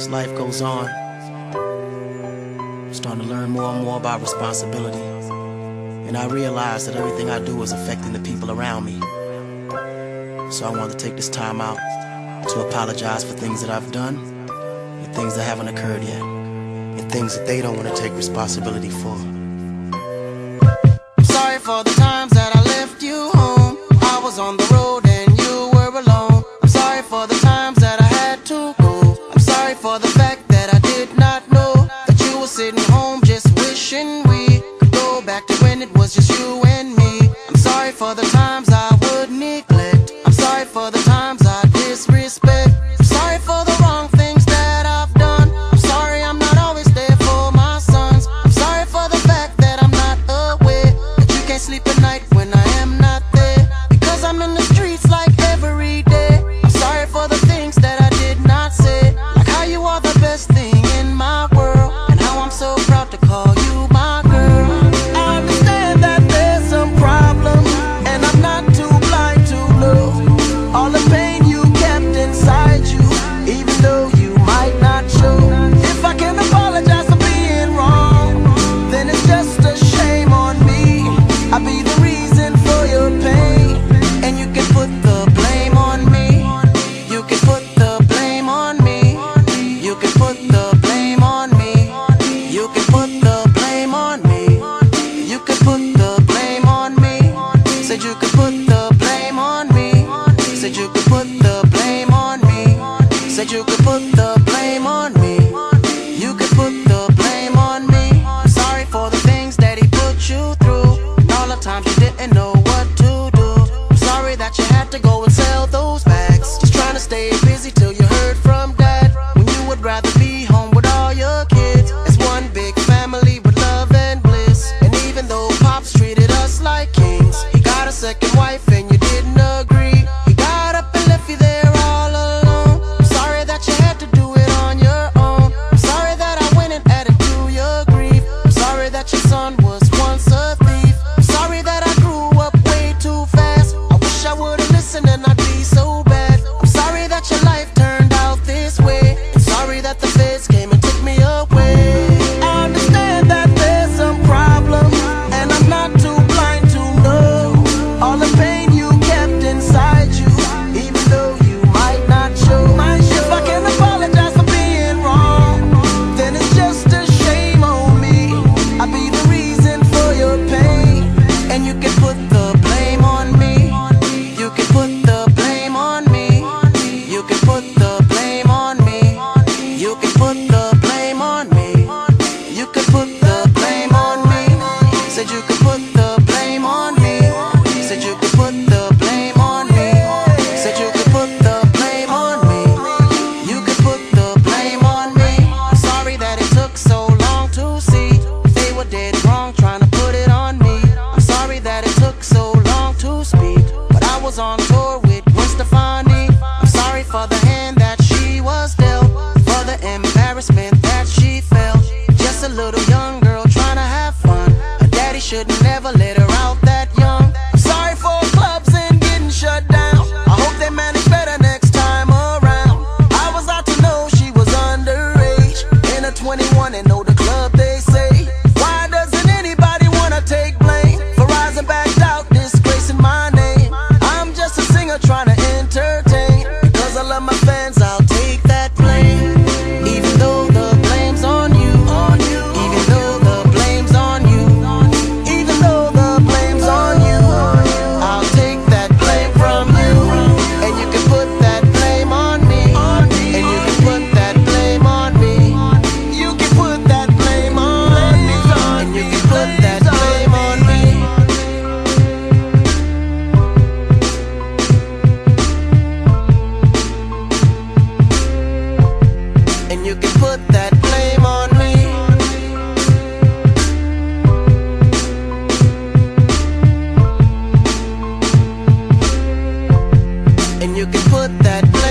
As life goes on, I'm starting to learn more and more about responsibility. And I realize that everything I do is affecting the people around me. So I want to take this time out to apologize for things that I've done and things that haven't occurred yet, and things that they don't want to take responsibility for. I'm sorry for the times that I left you home. I was on the road and you were alone. I'm sorry for the times that I had to go. I'm sorry for the fact that I did not know that you were sitting home just wishing we could go back to when it was just you and me. I'm sorry for the times I would neglect. I'm sorry for the times I disrespect. I'm sorry for the wrong things that I've done. I'm sorry I'm not always there for my sons. I'm sorry for the fact that I'm not aware that you can't sleep at night when I am not there, because I'm in the streets like every day. I'm sorry for the things that I did not say, like how you are the best thing in my world, and how I'm so proud to call you my girl. I understand that there's some problems, and I'm not too blind to know all the pain you kept inside you, even though you might not show. If I can apologize for being wrong, then it's just a shame on me. I'll be the reason for your pain, and you can put the blame on me. You can put the blame on me. You can put the blame on me. You can put the blame on me. You can put the blame on me. Said you could put the blame on me. Said you could put the blame on me. Said you could put the blame on me. You could put the blame on me. I'm sorry for the things that he put you through, and all the times you didn't know what to do. I'm sorry that you had to go and sell those bags, just trying to stay busy till you heard from dad, when you would rather be home with all your kids as one big family with love and bliss. And even though Pops treated us like kings, he got a second wife and you didn't agree. He got up and left you there all alone. I'm sorry that you had to do it on your own. I'm sorry that I went and added to your grief. I'm sorry that your son was once a thief. I'm sorry that I grew up way too fast. I wish I would've listened and I'd be so bad. I'm sorry that your life turned out this way, and sorry that the feds came and took me away. I understand that there's some problem, and I'm not too blind to know all the pain you kept inside you, even though you might not show. If I can apologize for being wrong, then it's just a shame on me. I'll be the reason for your pain, and you can put the blame on me. You can put the blame on me. You can put the blame on me. You can put the blame on me. You can put the blame on me. Said you could put the blame on me. Said you could put the blame on me. Said you could put the blame on me. You could put the blame on me. I'm sorry that it took so long to see they were dead wrong trying to put it on me. I'm sorry that it took so long to speak, but I was on tour with Gwen Stefani. I'm sorry for the hand that she was dealt, for the embarrassment that she felt. Just a little young girl trying to have fun. Her daddy should never let her out that young. I'm sorry for clubs and getting shut down. I hope they manage better next time around. I was out to know she was underage, in a 21 and know the club they say. Why doesn't anybody wanna take blame for rising back out, disgracing my name? I'm just a singer trying to entertain. Because I love my fans, I'll take that blame. Even though the blame's on you. Even though the blame's on you. Even though the blame's on you. I'll take that blame from you. And you can put that blame on me. And you can put that blame on me. You can put that blame on me. And you can put that blame on me. And you can put that blame on me. And you can put that